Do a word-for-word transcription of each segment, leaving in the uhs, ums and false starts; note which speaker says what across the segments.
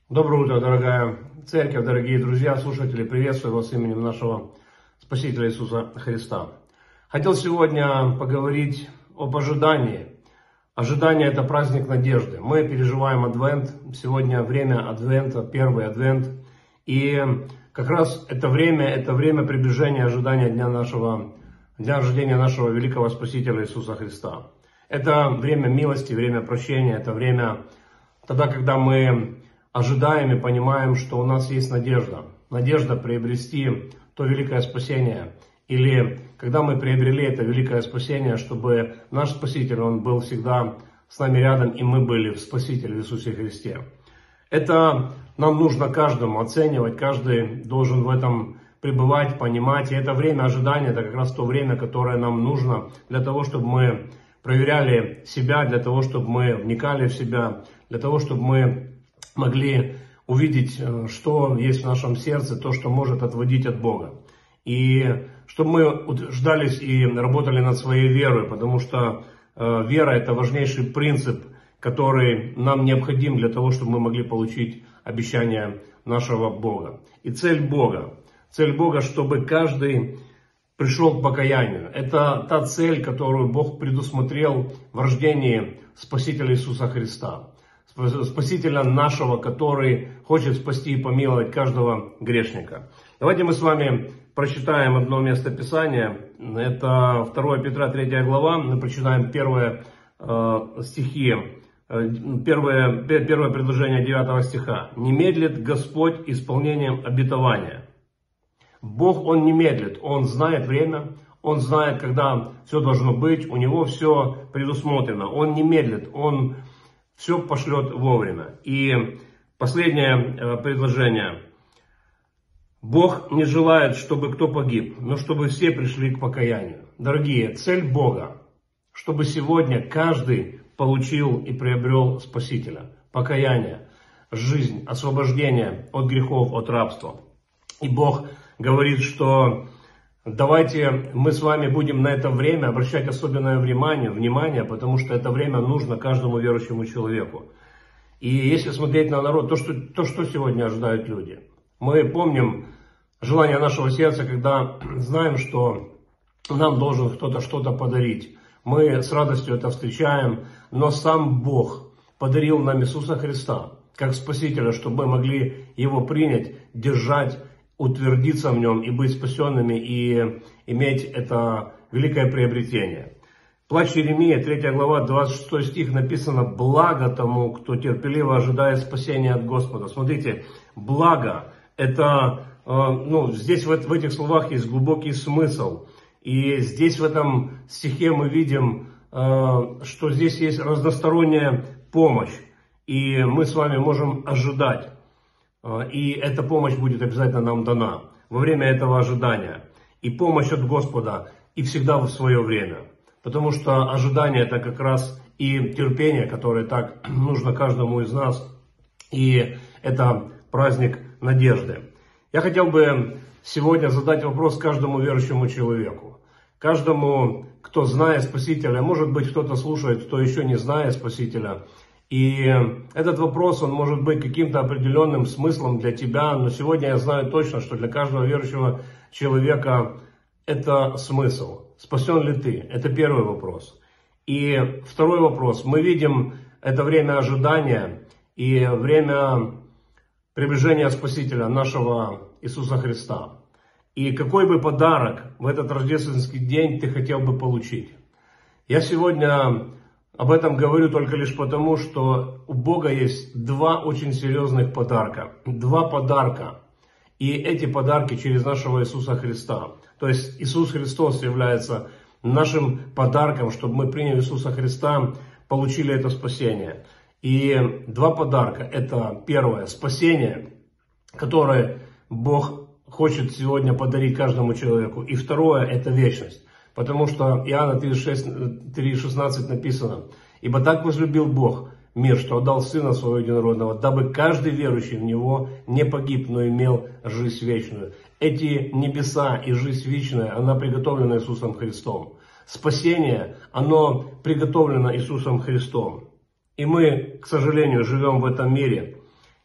Speaker 1: Доброе утро, дорогая церковь, дорогие друзья, слушатели, приветствую вас именем нашего Спасителя Иисуса Христа. Хотел сегодня поговорить об ожидании. Ожидание – это праздник надежды. Мы переживаем Адвент, сегодня время Адвента, первый Адвент. И как раз это время, это время приближения ожидания дня нашего, дня рождения нашего великого Спасителя Иисуса Христа. Это время милости, время прощения, это время тогда, когда мы ожидаем и понимаем, что у нас есть надежда. Надежда приобрести то великое спасение. Или когда мы приобрели это великое спасение, чтобы наш Спаситель, Он был всегда с нами рядом, и мы были в Спасителе в Иисусе Христе. Это нам нужно каждому оценивать, каждый должен в этом пребывать, понимать. И это время ожидания, это как раз то время, которое нам нужно для того, чтобы мы проверяли себя, для того, чтобы мы вникали в себя, для того, чтобы мы могли увидеть, что есть в нашем сердце, то, что может отводить от Бога. И чтобы мы ждались и работали над своей верой, потому что э, вера – это важнейший принцип, который нам необходим для того, чтобы мы могли получить обещание нашего Бога. И цель Бога, цель Бога, чтобы каждый пришел к покаянию. Это та цель, которую Бог предусмотрел в рождении Спасителя Иисуса Христа. Спасителя нашего, который хочет спасти и помиловать каждого грешника. Давайте мы с вами прочитаем одно место Писания. Это второе Петра, третья глава. Мы прочитаем первые э, стихи, э, первое, первое предложение девятого стиха. «Не медлит Господь исполнением обетования». Бог, Он не медлит, Он знает время, Он знает, когда все должно быть, у Него все предусмотрено. Он не медлит, Он все пошлет вовремя. И последнее предложение. Бог не желает, чтобы кто погиб, но чтобы все пришли к покаянию. Дорогие, цель Бога, чтобы сегодня каждый получил и приобрел Спасителя. Покаяние, жизнь, освобождение от грехов, от рабства. И Бог говорит, что давайте мы с вами будем на это время обращать особенное внимание, внимание, потому что это время нужно каждому верующему человеку. И если смотреть на народ, то что, то, что сегодня ожидают люди. Мы помним желание нашего сердца, когда знаем, что нам должен кто-то что-то подарить. Мы с радостью это встречаем, но сам Бог подарил нам Иисуса Христа, как Спасителя, чтобы мы могли Его принять, держать, утвердиться в Нем и быть спасенными, и иметь это великое приобретение. Плач Иеремии, третья глава, двадцать шестой стих написано: «Благо тому, кто терпеливо ожидает спасения от Господа». Смотрите, благо, это, ну, здесь в, в этих словах есть глубокий смысл. И здесь в этом стихе мы видим, что здесь есть разносторонняя помощь. И мы с вами можем ожидать. И эта помощь будет обязательно нам дана во время этого ожидания. И помощь от Господа, и всегда в свое время. Потому что ожидание — это как раз и терпение, которое так нужно каждому из нас. И это праздник надежды. Я хотел бы сегодня задать вопрос каждому верующему человеку. Каждому, кто знает Спасителя. Может быть, кто-то слушает, кто еще не знает Спасителя. И этот вопрос, он может быть каким-то определенным смыслом для тебя, но сегодня я знаю точно, что для каждого верующего человека это смысл. Спасен ли ты? Это первый вопрос. И второй вопрос. Мы видим это время ожидания и время приближения Спасителя нашего Иисуса Христа. И какой бы подарок в этот рождественский день ты хотел бы получить? Я сегодня об этом говорю только лишь потому, что у Бога есть два очень серьезных подарка. Два подарка. И эти подарки через нашего Иисуса Христа. То есть Иисус Христос является нашим подарком, чтобы мы, приняв Иисуса Христа, получили это спасение. И два подарка. Это первое — спасение, которое Бог хочет сегодня подарить каждому человеку. И второе — это вечность. Потому что Иоанна три шестнадцать написано: «Ибо так возлюбил Бог мир, что отдал Сына Своего Единородного, дабы каждый верующий в Него не погиб, но имел жизнь вечную». Эти небеса и жизнь вечная, она приготовлена Иисусом Христом. Спасение, оно приготовлено Иисусом Христом. И мы, к сожалению, живем в этом мире.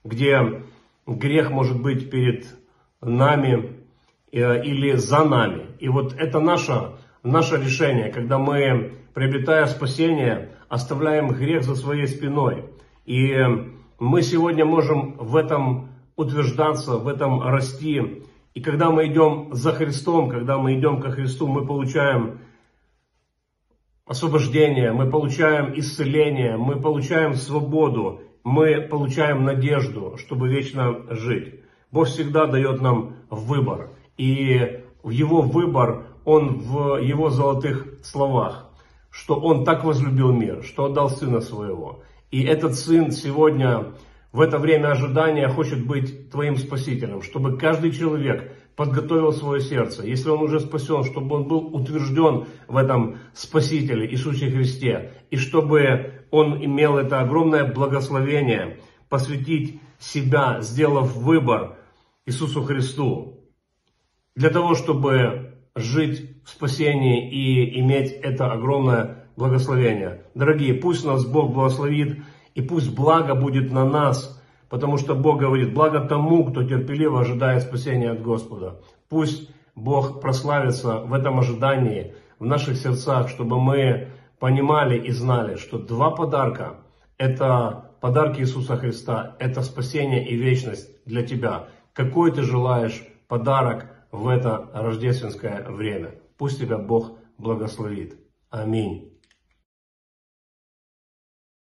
Speaker 1: где грех может быть перед нами или за нами. И вот это наше, наше решение, когда мы, приобретая спасение, оставляем грех за своей спиной. И мы сегодня можем в этом утверждаться, в этом расти. И когда мы идем за Христом, когда мы идем ко Христу, мы получаем освобождение, мы получаем исцеление, мы получаем свободу, мы получаем надежду, чтобы вечно жить. Бог всегда дает нам выбор. И в Его выбор, Он в Его золотых словах, что Он так возлюбил мир, что отдал Сына Своего. И этот Сын сегодня, в это время ожидания, хочет быть твоим Спасителем, чтобы каждый человек подготовил свое сердце, если он уже спасен, чтобы он был утвержден в этом Спасителе Иисусе Христе, и чтобы он имел это огромное благословение посвятить себя, сделав выбор Иисусу Христу, для того, чтобы жить в спасении и иметь это огромное благословение. Дорогие, пусть нас Бог благословит, и пусть благо будет на нас, потому что Бог говорит: благо тому, кто терпеливо ожидает спасения от Господа. Пусть Бог прославится в этом ожидании, в наших сердцах, чтобы мы понимали и знали, что два подарка – это подарки Иисуса Христа, это спасение и вечность для тебя. Какой ты желаешь подарок в это рождественское время? Пусть тебя Бог благословит. Аминь.